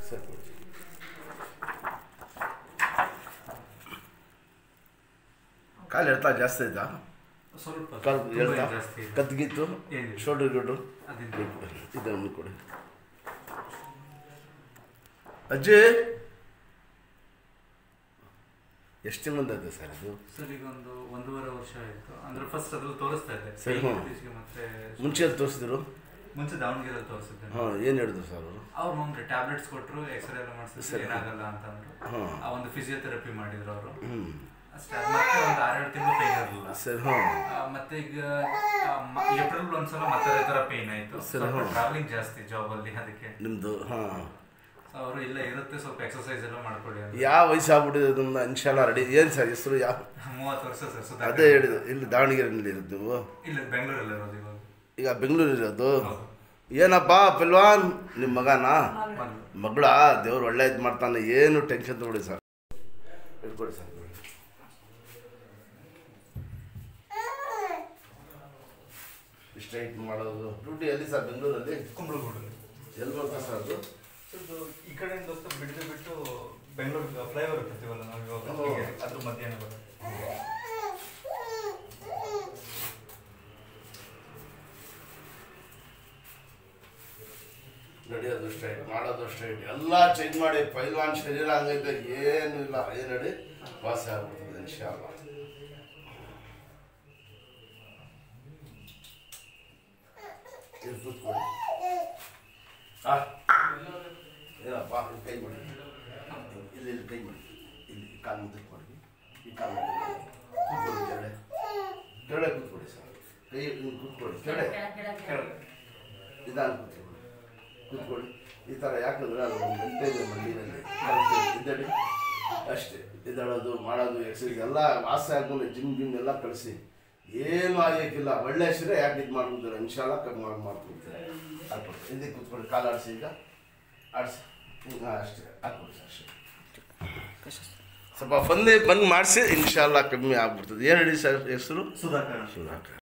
ಸರಿ. ಕಾಲು ಎಳ್ತಾ ಜಾಸ್ತಿ ಆಯ್ತಾ? ಸ್ವಲ್ಪ ಕಾಲು ಎಳ್ತಾ ಜಾಸ್ತಿ ಕತ್ಗಿತ್ತು ಶೋಲ್ಡರ್ ಗಿಡ್ರು ಇದನ್ನು ಕೊಡಿ. ಅಜ್ಜಿ ಎಷ್ಟು ತಿಂಗಳಿಂದ ಇದೆ ಸರ್ ಇದು? ಸರ್ ಈಗ ಒಂದು 1.5 ವರ್ಷ ಆಯಿತು. ಅಂದರೆ ಫಸ್ಟ್ ಅದ್ರಲ್ಲಿ ತೋರಿಸ್ತಾ ಇದ್ದೆ ಸರಿ. ಮತ್ತೆ ಮುಂಚೆ ತೋರಿಸಿದ್ರು? ಮುಂಚೆ ದಾವಣಗೆರೆಯಲ್ಲಿ ತೋರಿಸಿದ್ದೆ. ಹಾಂ, ಏನು ಹೇಳಿದ್ರು ಸರ್ ಅವರು? ಅವ್ರು ಒಂದು ಟ್ಯಾಬ್ಲೆಟ್ಸ್ ಕೊಟ್ಟರು, ಎಕ್ಸ್ರೇ ಎಲ್ಲ ಮಾಡಿಸಿದ್ರು, ಏನಾಗಲ್ಲ ಅಂತಂದ್ರು. ಆ ಒಂದು ಫಿಸಿಯೋಥೆರಪಿ ಮಾಡಿದ್ರು ಅವರು ಅಷ್ಟೇ. ಮತ್ತೆ ಒಂದು 6-7 ತಿಂಗಳು ಪೇನ್ ಇರಲಿಲ್ಲ ಸರ್. ಮತ್ತೆ ಈಗ ಏಪ್ರಿಲ್ ಒಂದ್ಸಲ ಮತ್ತೆ ಅದೇ ಥರ ಪೇನ್ ಆಯಿತು. ಟ್ರಾವೆಲಿಂಗ್ ಜಾಸ್ತಿ ಜಾಬಲ್ಲಿ, ಅದಕ್ಕೆ ನಿಮ್ಮದು. ಹಾಂ, ಅವರು ಇಲ್ಲ ಇರುತ್ತೆ, ಸ್ವಲ್ಪ ಎಕ್ಸರ್ಸೈಸ್ ಎಲ್ಲ ಮಾಡ್ಕೊಳ್ಳಿ ಅಂತ. ಯಾವ ವಯಸ್ಸಾಗ್ಬಿಟ್ಟಿದೆ ಅದನ್ನ ಇನ್ಶಾಲ್ಲ ರೆಡಿ. ಏನು ಸರ್ ಹೆಸರು? ಯಾವ? 30 ವರ್ಷ ಸರ್. ಸುಧಾಕರ್. ಅದೇ ಹೇಳಿದ್ದು. ಇಲ್ಲಿ ದಾವಣಗೆರೆಯಲ್ಲಿ ಇರೋದು ನೀವು? ಇಲ್ಲ, ಬೆಂಗಳೂರಲ್ಲಿ ಇರೋದು ಇವಾಗ. ಈಗ ಬೆಂಗಳೂರಿರೋದು? ಏನಪ್ಪ ಪಲ್ವಾನ್, ನಿಮ್ಮ ಮಗನಾ? ಮಗಳ? ದೇವ್ರು ಒಳ್ಳೆ ಇದು ಮಾಡ್ತಾನೆ, ಏನು ಟೆನ್ಷನ್ ತಗೊಳ್ಳಿ ಸರ್. ಹೇಳ್ಕೊಡಿ ಸರ್. ಸ್ಟ್ರೈಟ್ ಮಾಡೋದು ಡ್ಯೂಟಿ ಎಲ್ಲಿ ಸರ್? ಬೆಂಗಳೂರಲ್ಲಿ ಕುಂಬಳಗೂಡು. ಎಲ್ಲಿ ಬರ್ತಾ ಸರ್ ಅದು? ಈ ಕಡೆಯಿಂದ ಬಿಟ್ಟು ಬೆಂಗಳೂರು ಫ್ಲೈಓವರ್ ಇರ್ತೀವಲ್ಲ ನಾವು ಇವಾಗ, ಅದ್ರ ಮಧ್ಯಾಹ್ನ ಬರೋದು. ನಡೆಯೋದು ಸ್ಟ್ರೈಟ್, ಮಾಡೋದು ಸ್ಟ್ರೈಟ್, ಎಲ್ಲ ಚೇಂಜ್ ಮಾಡಿ. ಪೈಲ್ವಾನ್ ಶರೀರ ಹಂಗೈತೆ, ಏನು ಇಲ್ಲ. ಏನು ನಡಿ ವಾಸಿ ಆಗ್ಬಿಡ್ತದೆ ಇನ್ಶಾಲ್ಲ. ಇದು ಕೂತ್ಕೊಳ್ಳಿ. ಏನಪ್ಪ ಕೈ ಮಾಡಿ, ಇಲ್ಲಿ ಕೈ ಮಾಡಿ, ಇಲ್ಲಿ ಕಾಲು ಮುದ್ದಕ್ಕೆ ಮಾಡಿ, ಈ ಕಾಲು ಕೂತ್ಕೊಳ್ಳಿ. ಕೆಳಗೆ ಕೂತ್ಕೊಳ್ಳಿ ಸರ್. ಕೈ ಕೂತ್ಕೊಳ್ಳಿ, ಕೆಳಗೆ ನಿಧಾನ ಕೂತ್ಕೊಳ್ಳಿ. ಈ ಥರ ಯಾಕಂದ್ರೆ ಅದು ಒಂದು ಗಂಟೆ ಇದೆ ಮಣ್ಣಿನಲ್ಲಿ ಇದ್ದಡಿ ಅಷ್ಟೇ. ಇದ್ದಳೋದು ಮಾಡೋದು ಎಕ್ಸಸೈಸ್ ಎಲ್ಲ ವಾಸ ಆದ್ಮೇಲೆ ಜಿಮ್ ಎಲ್ಲ ಕಳಿಸಿ ಏನು ಆಗಕ್ಕಿಲ್ಲ. ಒಳ್ಳೆ ಹೆಸರೇ ಯಾಕೆ ಇದು ಮಾಡ್ಕೊತಾರೆ ಇನ್ಶಾಲ್ಲ ಕಮ್ಮಿ ಮಾಡ್ಕೊಡ್ತಾರೆ. ಹಾಕ್ಕೊಡ್ತಾರೆ. ಹಿಂದೆ ಕೂತ್ಕೊಳ್ಳಿ, ಕಾಲು ಆಡಿಸಿ, ಈಗ ಆಡಿಸಿ, ಈಗ ಅಷ್ಟೇ ಹಾಕ್ಕೊಡಿ ಸರ್. ಅಷ್ಟೇ ಸ್ವಲ್ಪ ಬಂದು ಮಾಡಿಸಿ ಇನ್ಶಾಲ್ಲ ಕಮ್ಮಿ ಆಗ್ಬಿಡ್ತದೆ. ಏನು ಹೇಳಿ ಸರ್ ಹೆಸರು? ಸುಧಾಕರ್. ಸುಧಾಕರ್.